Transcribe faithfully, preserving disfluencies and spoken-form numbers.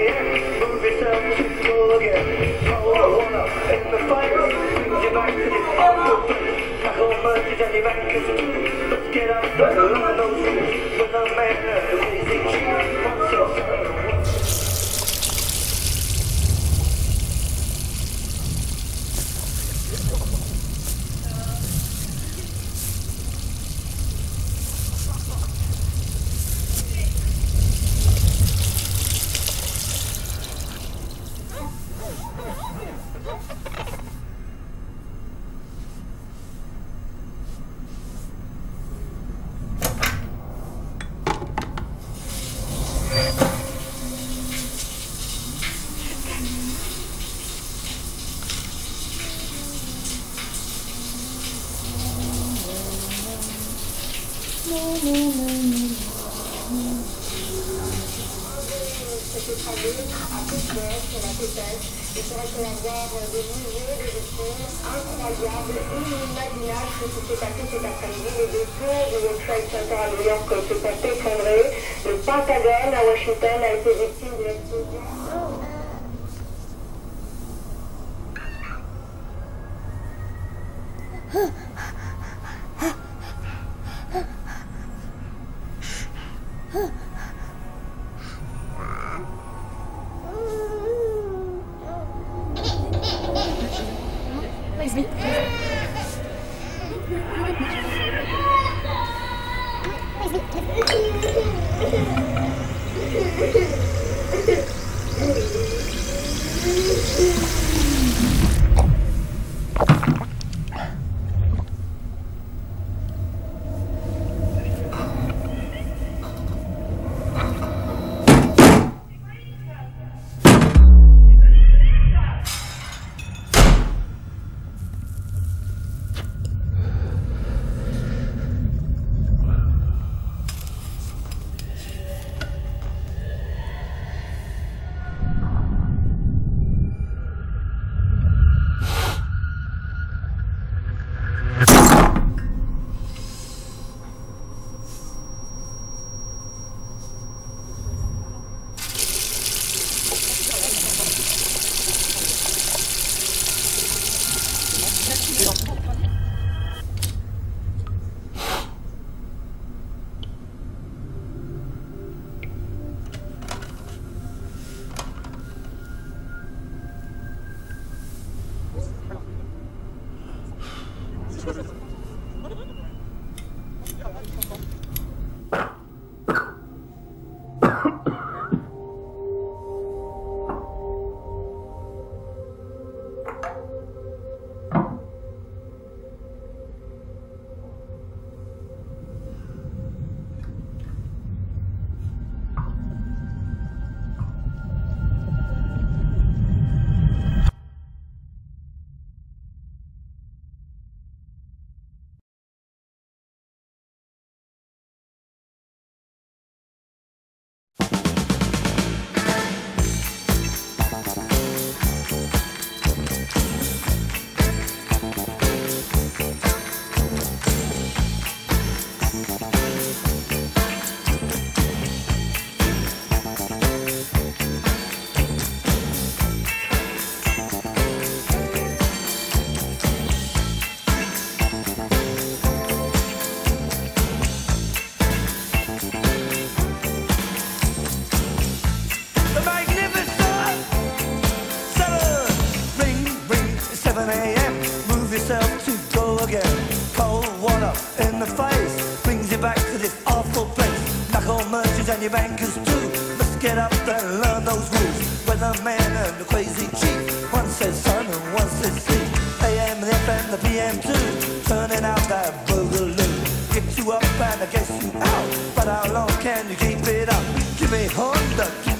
Le Pentagone à Washington a été victime de l'explosion. And your bankers too must get up and learn those rules. Weatherman and the crazy chief, one says sun and one says sea. A M, the F M, the P M too, turning out that boogaloo. Get you up and I guess you out, but how long can you keep it up? Give me Honda.